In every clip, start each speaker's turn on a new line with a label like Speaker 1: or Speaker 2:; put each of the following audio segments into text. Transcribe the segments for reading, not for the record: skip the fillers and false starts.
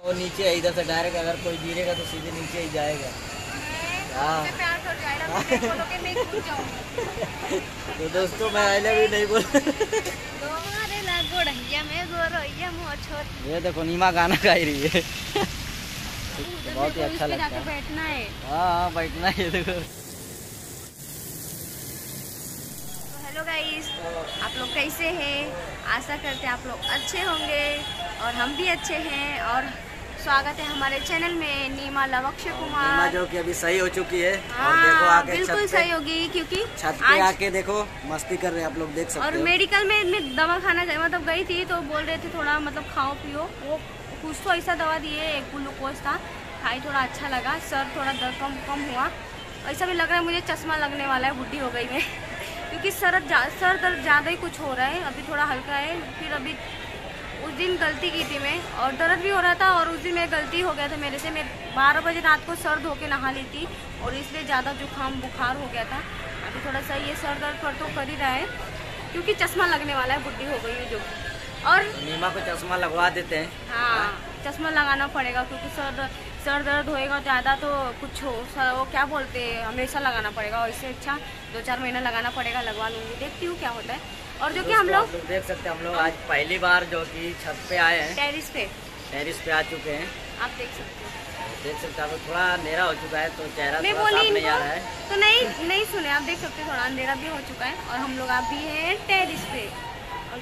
Speaker 1: वो नीचे है इधर से डायरेक्ट, अगर कोई गिरेगा तो सीधे नीचे ही जाएगा। हाँ तो दोस्तों मैं आई लव यू नहीं बोल। ये देखो नीमा गाना गा रही है। तो बहुत ही अच्छा लगता है।
Speaker 2: बैठना है।
Speaker 1: हाँ बैठना है। देखो
Speaker 2: हेलो गाइस, आप लोग कैसे हैं? आशा करते हैं आप लोग अच्छे होंगे और हम भी अच्छे हैं। और स्वागत है हमारे चैनल में नीमा लव अक्षय कुमार।
Speaker 1: नीमा जो कि अभी सही हो चुकी है।
Speaker 2: हाँ,
Speaker 1: और देखो आके
Speaker 2: बिल्कुल सही होगी क्योंकि
Speaker 1: छत पे आके देखो मस्ती कर रहे हैं, आप लोग देख सकते हो।
Speaker 2: और मेडिकल में दवा खाना मतलब गई थी तो बोल रहे थे थोड़ा मतलब खाओ पियो। वो कुछ तो ऐसा दवा दिए, एक ग्लूकोज था, खाई, थोड़ा अच्छा लगा। सर थोड़ा दर्द कम हुआ। ऐसा भी लग रहा है मुझे चश्मा लगने वाला है, बुढ़ी हो गई मैं क्योंकि सर दर्द ज़्यादा ही कुछ हो रहा है। अभी थोड़ा हल्का है। फिर अभी उस दिन गलती की थी मैं, और दर्द भी हो रहा था। और उस दिन मेरी गलती हो गया था मेरे से। मैं 12 बजे रात को सर धो के नहा ली थी और इसलिए ज़्यादा जुकाम बुखार हो गया था। अभी थोड़ा सा ये सर दर्द पर तो कर ही रहा है क्योंकि चश्मा लगने वाला है, बुढ़ी हो गई है जो। और
Speaker 1: नीमा को चश्मा लगवा देते हैं।
Speaker 2: हाँ, चश्मा लगाना पड़ेगा क्योंकि सर दर्द होएगा ज़्यादा तो कुछ हो वो क्या बोलते हैं, हमेशा लगाना पड़ेगा। और इससे अच्छा 2-4 महीना लगाना पड़ेगा। लगवा लूँगी, देखती हूँ क्या होता है। और जो कि हम लोग
Speaker 1: देख सकते हैं, हम लोग आज पहली बार जो कि छत पे आए हैं,
Speaker 2: टेरिस पे
Speaker 1: आ चुके हैं।
Speaker 2: आप देख सकते
Speaker 1: हैं। थोड़ा अंधेरा हो चुका है तो चेहरा
Speaker 2: मैं
Speaker 1: थोड़ा
Speaker 2: बोली
Speaker 1: साफ नहीं आ रहा है।
Speaker 2: तो नहीं सुने, आप देख सकते हैं थोड़ा अंधेरा भी हो चुका है। और हम लोग आप भी हैं टेरिस पे। और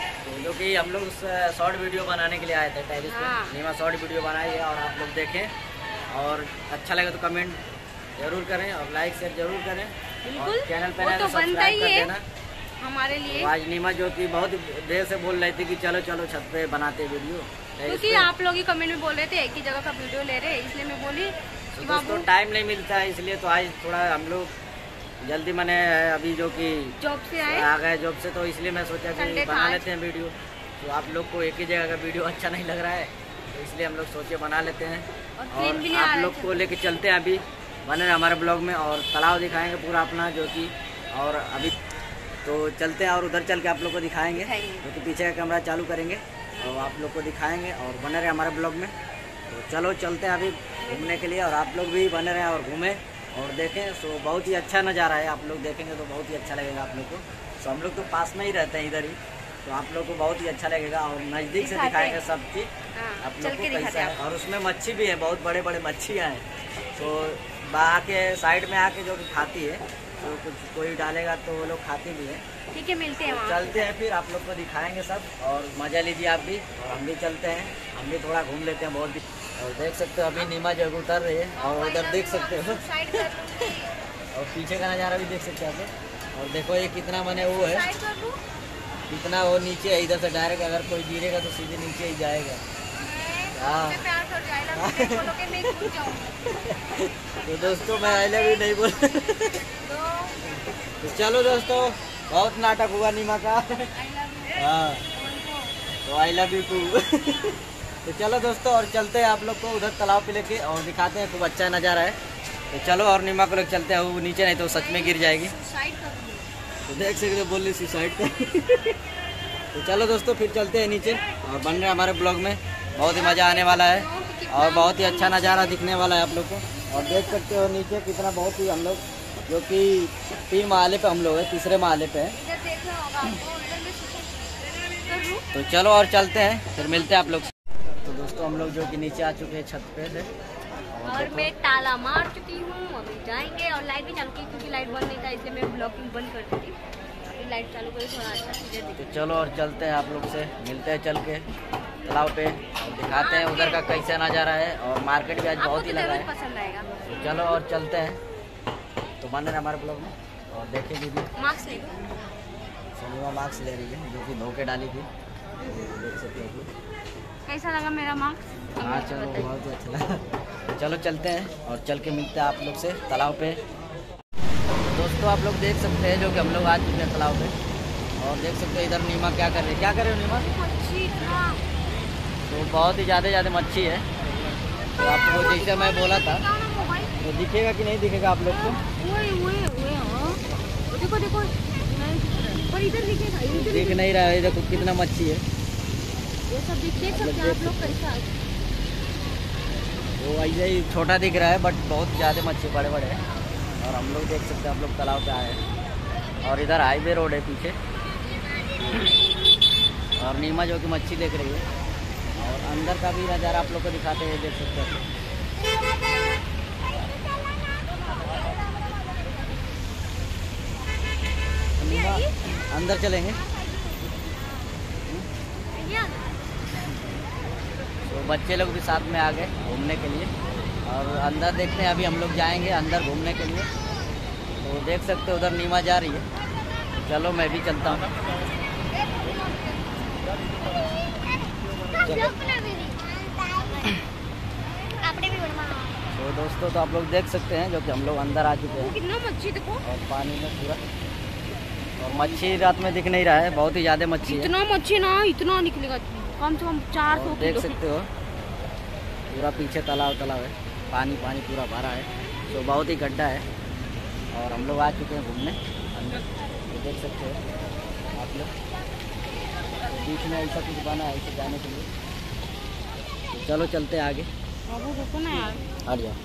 Speaker 1: जो कि हम लोग शॉर्ट वीडियो बनाने के लिए आए थे टेरिस पे। नीमा शॉर्ट वीडियो बनाई है और आप लोग देखें और अच्छा लगे तो कमेंट जरूर करें और लाइक शेयर जरूर करें।
Speaker 2: बिल्कुल,
Speaker 1: चैनल पे
Speaker 2: तो बनता ही है
Speaker 1: देना
Speaker 2: हमारे लिए।
Speaker 1: तो आज नीमा जो कि बहुत देर से बोल रही थी कि चलो छत पे बनाते वीडियो,
Speaker 2: क्योंकि आप लोग ही कमेंट में बोल रहे थे एक ही जगह का वीडियो ले रहे, इसलिए मैं बोली कि
Speaker 1: दोस्तों टाइम नहीं मिलता है, इसलिए तो आज थोड़ा हम लोग जल्दी मैंने अभी जो कि
Speaker 2: जॉब से
Speaker 1: आ गए जॉब से, तो इसलिए मैं सोचा कि बना लेते हैं वीडियो। तो आप लोग को एक ही जगह का वीडियो अच्छा नहीं लग रहा है तो इसलिए हम लोग सोचे बना लेते हैं। और आप लोग को लेके चलते हैं, अभी बने रहे हमारे ब्लॉग में और तालाब दिखाएंगे पूरा अपना जो कि। और अभी तो चलते हैं और उधर चल के आप लोग को दिखाएंगे, क्योंकि पीछे का कैमरा चालू करेंगे और आप लोग को दिखाएंगे और बने रहे हमारे ब्लॉग में। तो चलो चलते हैं अभी घूमने के लिए और आप लोग भी बने रहें और घूमें और देखें। सो बहुत ही अच्छा नज़ारा है, आप लोग देखेंगे तो बहुत ही अच्छा लगेगा आप लोग को। सो हम लोग तो पास में ही रहते हैं इधर ही, तो आप लोग को बहुत ही अच्छा लगेगा और नज़दीक से दिखाएंगे सब चीज़ आप लोग को कैसा है। और उसमें मच्छी भी है, बहुत बड़े बड़े मच्छियाँ हैं। तो बाहर के साइड में आके जो कि खाती है, तो कुछ कोई डालेगा तो वो लोग खाते भी है।
Speaker 2: ठीक है, मिलते हैं वहाँ।
Speaker 1: चलते हैं फिर, आप लोग को दिखाएंगे सब और मज़ा लीजिए आप भी और हम भी चलते हैं, हम भी थोड़ा घूम लेते हैं बहुत। और देख सकते हो अभी नीमा जगह उतर रही है और उधर देख सकते हो और पीछे का नज़ारा भी देख सकते हो आप। और देखो ये कितना मने वो है, कितना वो नीचे है, इधर से डायरेक्ट अगर कोई गिरेगा तो सीधे नीचे ही जाएगा। हाँ तो दोस्तों मैं आई लव यू नहीं बोल। तो चलो दोस्तों, बहुत नाटक हुआ नीमा का। हाँ तो आई लव यू टू। तो चलो दोस्तों और चलते हैं आप लोग को उधर तालाब पे लेके और दिखाते हैं, खूब अच्छा नज़ारा है। तो चलो और नीमा को लेकर चलते हैं, वो नीचे नहीं तो सच में गिर जाएगी। तो देख सकते हो बोल रही सुसाइड कर। तो चलो दोस्तों फिर चलते हैं नीचे और बन रहे हमारे ब्लॉग में, बहुत ही मज़ा आने वाला है और बहुत ही अच्छा नज़ारा दिखने वाला है आप लोग को। और देख सकते हो नीचे कितना, बहुत ही हम लोग जो कि 3 माले पे हम लोग हैं, 3रे माले पे हैं। तो चलो और चलते हैं, फिर मिलते हैं आप लोग। तो दोस्तों हम लोग जो कि नीचे आ चुके हैं छत पे से
Speaker 2: और मैं ताला मार चुकी हूँ। अभी जाएंगे और लाइट भी चालू की क्योंकि लाइट बंद नहीं था, इसलिए मैं ब्लॉकिंग बंद कर दी थी। अभी लाइट चालू करी, थोड़ा अच्छा चीज़ें दिखे।
Speaker 1: तो चलो और चलते हैं, आप लोग से मिलते हैं चल के तालाब पे और दिखाते हैं उधर का कैसा नज़ारा है। और मार्केट भी आज बहुत ही लगा है,
Speaker 2: पसंद आएगा।
Speaker 1: तो चलो और चलते हैं। तो बने हमारे ब्लॉग में और देखेंगे भी।
Speaker 2: मास्क ले लो,
Speaker 1: सोनिया मास्क ले रही है जो कि धो के डाली थी, देख सकते हो।
Speaker 2: कैसा लगा मेरा मास्क?
Speaker 1: हाँ चलो बहुत ही अच्छा लगा। चलो चलते हैं और चल के मिलते हैं आप लोग से तालाब पे। दोस्तों आप लोग देख सकते हैं जो कि हम लोग आ चुके हैं तालाब पे और देख सकते हैं इधर नीमा क्या कर रही है। क्या कर रहे हो नीमा? तो बहुत ही ज़्यादा मच्छी है। तो आपको जैसे मैं बोला था तो दिखेगा कि नहीं दिखेगा आप लोग को?
Speaker 2: देखो पर इधर दिखेगा,
Speaker 1: दिख नहीं रहा है। देखो कितना मच्छी है,
Speaker 2: ये सब देख सकते हैं आप लोग कैसा।
Speaker 1: तो ऐसे ही छोटा दिख रहा है बट बहुत ज़्यादा मच्छी बड़े बड़े हैं। और हम लोग देख सकते हैं, हम लोग तालाब पे आए हैं और इधर हाईवे रोड है पीछे। और नीमा जो कि मच्छी देख रही है और अंदर का भी नज़ारा आप लोग को दिखाते हैं, देख सकते हैं। नीमा अंदर चलेंगे तो बच्चे लोग भी साथ में आ गए घूमने के लिए और अंदर देखते हैं। अभी हम लोग जाएंगे अंदर घूमने के लिए। तो देख सकते हो उधर नीमा जा रही है, तो चलो मैं भी चलता हूँ। तो दोस्तों, तो आप लोग देख सकते हैं जो कि हम लोग अंदर आ चुके हैं।
Speaker 2: कितना मच्छी देखो
Speaker 1: और पानी में पूरा, और मच्छी रात में दिख नहीं रहा है, बहुत ही ज़्यादा मच्छी है।
Speaker 2: इतना मच्छी ना, इतना निकलेगा कम से कम 400
Speaker 1: देख सकते हो पूरा पीछे तालाब है, पानी पूरा भरा है। तो बहुत ही गड्ढा है और हम लोग आ चुके हैं घूमने अंदर। तो देख सकते हो आप लोग, बीच में ऐसा कुछ बना है ऐसे जाने के लिए। तो चलो चलते हैं आगे।
Speaker 2: बाबू रुको ना यार,
Speaker 1: हट जाओ।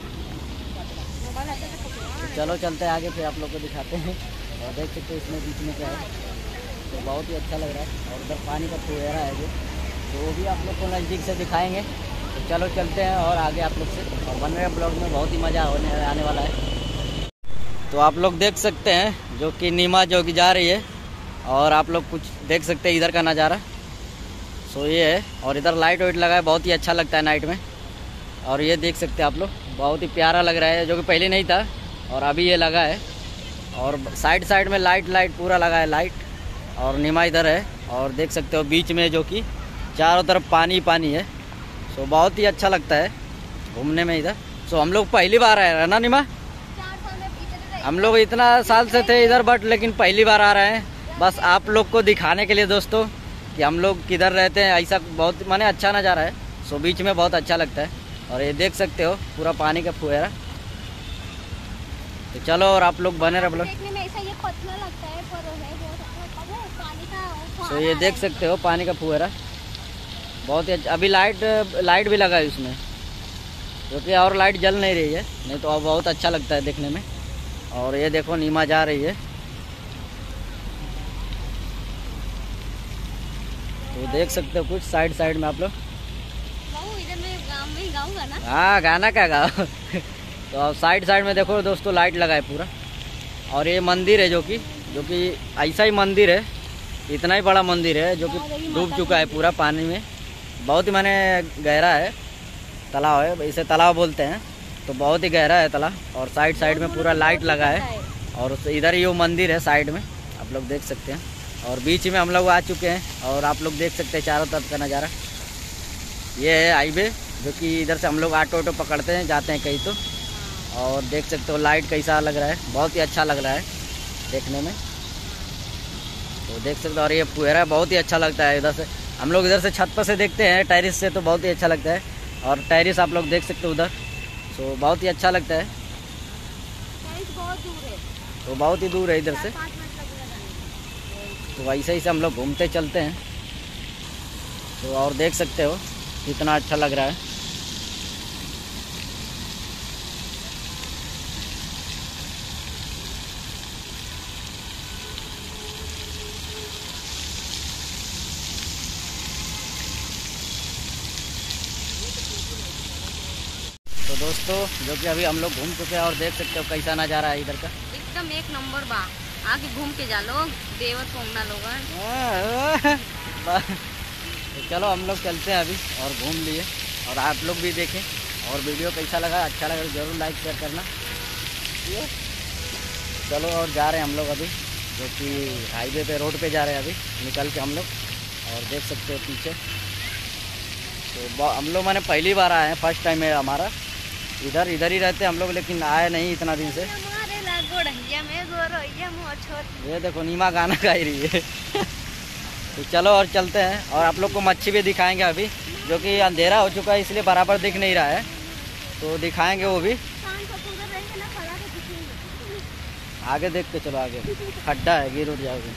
Speaker 1: तो चलो चलते हैं आगे, फिर आप लोग को दिखाते हैं। और देख सकते हो इसमें बीच में क्या है, तो बहुत ही अच्छा लग रहा है। और उधर पानी का फुहारा है जो, तो वो भी आप लोग को नज़दीक से दिखाएंगे। तो चलो चलते हैं और आगे आप लोग से, और बन रहे ब्लॉग में बहुत ही मज़ा आने वाला है। तो आप लोग देख सकते हैं जो कि नीमा जो कि जा रही है, और आप लोग कुछ देख सकते हैं इधर का नज़ारा। सो ये है, और इधर लाइट वाइट लगा है, बहुत ही अच्छा लगता है नाइट में। और ये देख सकते हैं आप लोग, बहुत ही प्यारा लग रहा है, जो कि पहले नहीं था और अभी ये लगा है। और साइड में लाइट पूरा लगा है लाइट, और नीमा इधर है। और देख सकते हो बीच में जो कि चारों तरफ पानी है। सो बहुत ही अच्छा लगता है घूमने में इधर। सो हम लोग पहली बार आए हैं ना नीमा, हम लोग इतना साल से थे इधर, बट लेकिन पहली बार आ रहे हैं बस आप लोग को दिखाने के लिए दोस्तों कि हम लोग किधर रहते हैं। ऐसा बहुत माने अच्छा नज़ारा है। सो बीच में बहुत अच्छा लगता है। और ये देख सकते हो पूरा पानी का फुहारा। तो चलो और आप लोग बने रहो ब्लॉग। तो ये देख सकते हो पानी का फुहारा बहुत ही अच्छा। अभी लाइट भी लगा है उसमें, क्योंकि और लाइट जल नहीं रही है, नहीं तो अब बहुत अच्छा लगता है देखने में। और ये देखो नीमा जा रही है, तो देख सकते हो कुछ साइड में आप लोग।
Speaker 2: इधर में गाँव में गाऊंगा ना।
Speaker 1: हाँ, गाना क्या गाओ। तो अब साइड में देखो दोस्तों लाइट लगा है पूरा। और ये मंदिर है जो कि ऐसा ही मंदिर है, इतना ही बड़ा मंदिर है जो कि डूब चुका है पूरा पानी में। बहुत ही माने गहरा है, तालाब है, इसे तालाब बोलते हैं। तो बहुत ही गहरा है तालाब, और साइड में पूरा लाइट लगा है। और इधर ही वो मंदिर है साइड में, आप लोग देख सकते हैं। और बीच में हम लोग आ चुके हैं, और आप लोग देख सकते हैं चारों तरफ का नज़ारा। ये है हाईवे, जो कि इधर से हम लोग ऑटो पकड़ते हैं, जाते हैं कहीं तो। और देख सकते हो लाइट कैसा लग रहा है, बहुत ही अच्छा लग रहा है देखने में। तो देख सकते हो, और ये फुहारा बहुत ही अच्छा लगता है। इधर से हम लोग इधर से छत पर से देखते हैं, टेरिस से, तो बहुत ही अच्छा लगता है। और टेरिस आप लोग देख सकते हो उधर, तो बहुत ही अच्छा लगता है। तो बहुत ही दूर है इधर से। तो ऐसे ही से हम लोग घूमते चलते हैं। तो और देख सकते हो कितना अच्छा लग रहा है। तो दोस्तों, जो कि अभी हम लोग घूम चुके हैं, और देख सकते हो कैसा नज़ारा है इधर का,
Speaker 2: एकदम एक नंबर बा। आगे घूम के जा लोग, देवत घूमना लोग।
Speaker 1: तो चलो हम लोग चलते हैं अभी, और घूम लिए, और आप लोग भी देखें। और वीडियो कैसा लगा, अच्छा लगा तो ज़रूर लाइक शेयर करना। चलो और जा रहे हैं हम लोग अभी, जो कि हाईवे पे रोड पे जा रहे हैं अभी निकल के हम लोग। और देख सकते हो पीछे, तो हम लोग मैंने पहली बार आए हैं, फर्स्ट टाइम है हमारा। इधर ही रहते हम लोग, लेकिन आए नहीं इतना दिन से। ये देखो नीमा गाना गा रही है। तो चलो और चलते हैं, और आप लोग को मच्छी भी दिखाएंगे अभी, जो कि अंधेरा हो चुका है इसलिए बराबर दिख नहीं रहा है, तो दिखाएंगे वो भी। आगे देख के चलो, आगे खड्डा है, गिर उठ जाओगे।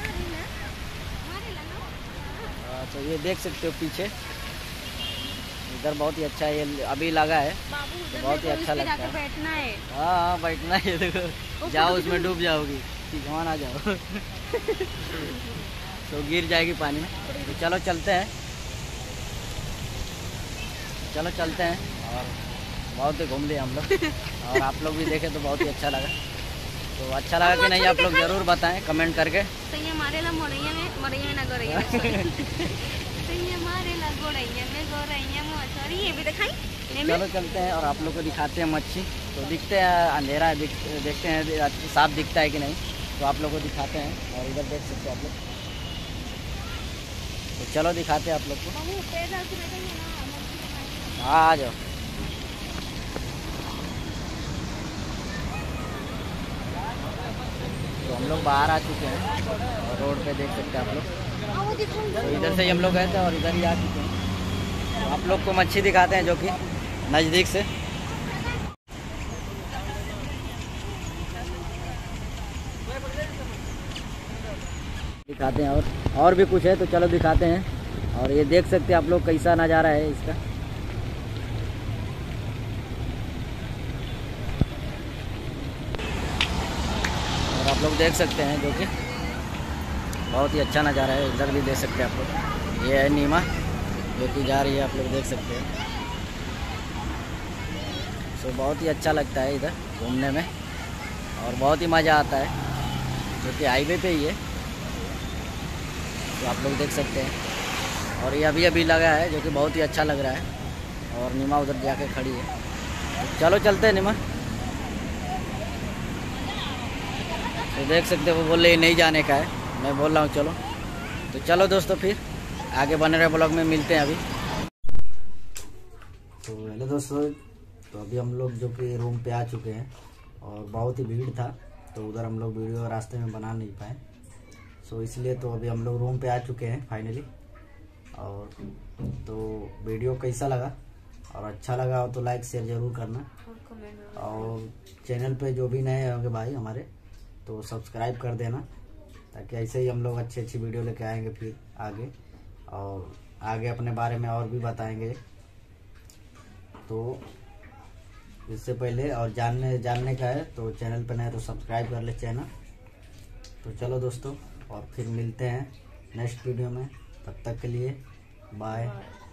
Speaker 1: तो ये देख सकते हो पीछे इधर बहुत ही अच्छा है, ये अभी लगा है तो बहुत ही अच्छा लगता है।
Speaker 2: बैठना है।
Speaker 1: हाँ बैठना है, देखो जाओ उसमें डूब जाओगी, वहाँ ना जाओ तो गिर जाएगी पानी में। तो चलो चलते हैं, चलो चलते हैं। और बहुत ही घूम लिए हम लोग और आप लोग भी देखे तो बहुत ही अच्छा लगा। तो अच्छा लगा कि नहीं आप लोग ज़रूर बताएं कमेंट करके।
Speaker 2: सही हमारे ला मोरैया में ना गोरैया में सही हमारे ला गोरैया में मछली ये भी दिखाई।
Speaker 1: चलो चलते हैं और आप लोग को दिखाते हैं मच्छी। तो दिखते हैं, अंधेरा है, देखते हैं साफ दिखता है कि नहीं, तो आप लोग को दिखाते हैं। और इधर देख सकते हैं आप लोग, तो चलो दिखाते हैं आप लोग को। हाँ आ जाओ। तो हम लोग बाहर आ चुके हैं और रोड पे देख सकते हैं आप लोग। तो इधर से ही हम लोग गए थे और इधर ही आ चुके हैं। तो आप लोग को मच्छी दिखाते हैं जो कि नज़दीक से। दिखाते हैं और भी कुछ है तो चलो दिखाते हैं। और ये देख सकते हैं आप लोग कैसा नज़ारा है इसका। और आप लोग देख सकते हैं जो कि बहुत ही अच्छा नज़ारा है। इधर भी देख सकते हैं आप लोग, ये है नीमा जो कि जा रही है, आप लोग देख सकते हैं। तो बहुत ही अच्छा लगता है इधर घूमने में और बहुत ही मज़ा आता है, जो कि हाईवे पे ही है। तो आप लोग देख सकते हैं। और ये अभी अभी लगा है जो कि बहुत ही अच्छा लग रहा है। और नीमा उधर जाके खड़ी है, तो चलो चलते हैं नीमा। तो देख सकते हो वो बोल रहे नहीं जाने का है, मैं बोल रहा हूँ चलो। तो चलो दोस्तों फिर आगे बने रहे ब्लॉग में, मिलते हैं अभी। तो हेलो दोस्तों, तो अभी हम लोग जो कि रूम पे आ चुके हैं और बहुत ही भीड़ था, तो उधर हम लोग वीडियो रास्ते में बना नहीं पाए। सो इसलिए तो अभी हम लोग रूम पे आ चुके हैं फाइनली। और तो वीडियो कैसा लगा और अच्छा लगा हो तो लाइक शेयर ज़रूर करना। और चैनल पे जो भी नए होंगे भाई हमारे तो सब्सक्राइब कर देना, ताकि ऐसे ही हम लोग अच्छी अच्छी वीडियो लेके आएंगे फिर आगे। और आगे अपने बारे में और भी बताएंगे। तो इससे पहले और जानने का है तो चैनल पर नए तो सब्सक्राइब कर ले चैनल। तो चलो दोस्तों, और फिर मिलते हैं नेक्स्ट वीडियो में, तब तक के लिए बाय।